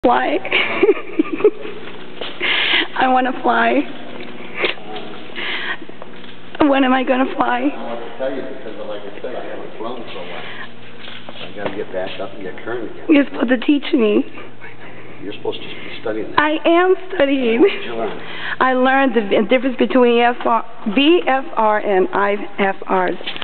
Fly. I want to fly. When am I going to fly? I don't want to tell you because, like I said, I haven't flown for a while. So I got to get back up and get current again. You're supposed to teach me. You're supposed to be studying that. I am studying. What did you learn? I learned the difference between VFR and IFRs.